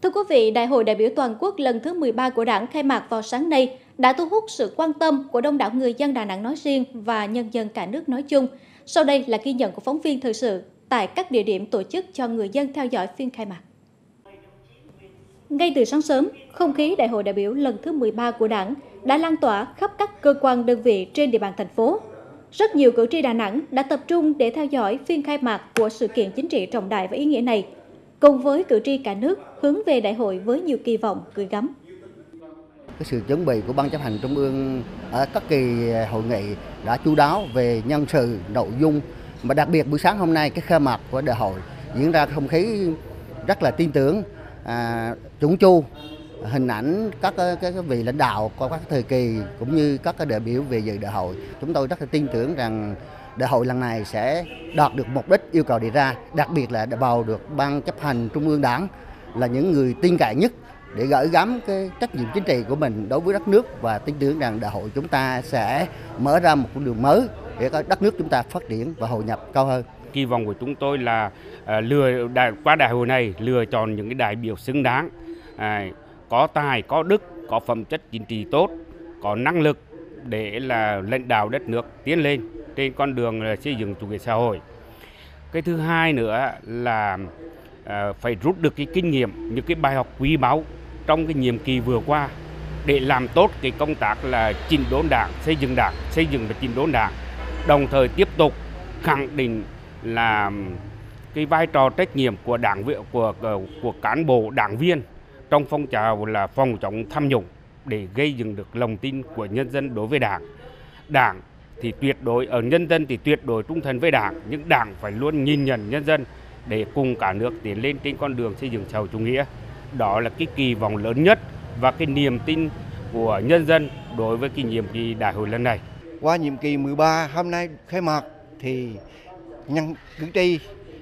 Thưa quý vị, Đại hội đại biểu toàn quốc lần thứ 13 của Đảng khai mạc vào sáng nay đã thu hút sự quan tâm của đông đảo người dân Đà Nẵng nói riêng và nhân dân cả nước nói chung. Sau đây là ghi nhận của phóng viên thời sự tại các địa điểm tổ chức cho người dân theo dõi phiên khai mạc. Ngay từ sáng sớm, không khí Đại hội đại biểu lần thứ 13 của Đảng đã lan tỏa khắp các cơ quan đơn vị trên địa bàn thành phố. Rất nhiều cử tri Đà Nẵng đã tập trung để theo dõi phiên khai mạc của sự kiện chính trị trọng đại và ý nghĩa này, cùng với cử tri cả nước hướng về đại hội với nhiều kỳ vọng gửi gắm. Cái sự chuẩn bị của Ban chấp hành Trung ương ở các kỳ hội nghị đã chu đáo về nhân sự, nội dung, mà đặc biệt buổi sáng hôm nay cái khai mạc của đại hội diễn ra không khí rất là tin tưởng, chỉnh chu, hình ảnh các vị lãnh đạo qua các thời kỳ cũng như các đại biểu về dự đại hội. Chúng tôi rất là tin tưởng rằng đại hội lần này sẽ đạt được mục đích yêu cầu đề ra, đặc biệt là bầu được Ban chấp hành Trung ương Đảng là những người tin cậy nhất để gửi gắm cái trách nhiệm chính trị của mình đối với đất nước, và tin tưởng rằng đại hội chúng ta sẽ mở ra một con đường mới để có đất nước chúng ta phát triển và hội nhập cao hơn. Kỳ vọng của chúng tôi là qua đại hội này lựa chọn những cái đại biểu xứng đáng, có tài, có đức, có phẩm chất chính trị tốt, có năng lực để là lãnh đạo đất nước tiến lên trên con đường xây dựng chủ nghĩa xã hội. Cái thứ hai nữa là phải rút được cái kinh nghiệm, những cái bài học quý báu trong cái nhiệm kỳ vừa qua để làm tốt cái công tác là chỉnh đốn Đảng, xây dựng và chỉnh đốn Đảng. Đồng thời tiếp tục khẳng định là cái vai trò trách nhiệm của của cán bộ đảng viên trong phong trào là phòng chống tham nhũng để gây dựng được lòng tin của nhân dân đối với Đảng. Đảng thì tuyệt đối ở nhân dân thì tuyệt đối trung thành với Đảng, nhưng Đảng phải luôn nhìn nhận nhân dân để cùng cả nước tiến lên trên con đường xây dựng xã hội chủ nghĩa. Đó là cái kỳ vọng lớn nhất và cái niềm tin của nhân dân đối với cái nhiệm kỳ đại hội lần này. Qua nhiệm kỳ 13 hôm nay khai mạc thì cử tri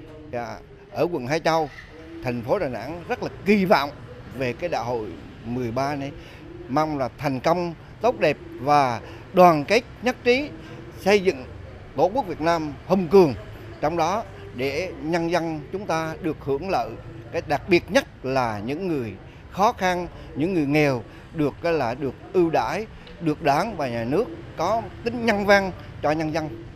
ở quận Hải Châu, thành phố Đà Nẵng rất là kỳ vọng về cái đại hội 13 này, mong là thành công tốt đẹp và đoàn kết nhất trí xây dựng Tổ quốc Việt Nam hùng cường, trong đó để nhân dân chúng ta được hưởng lợi. Cái đặc biệt nhất là những người khó khăn, những người nghèo được ưu đãi, được Đảng và nhà nước có tính nhân văn cho nhân dân.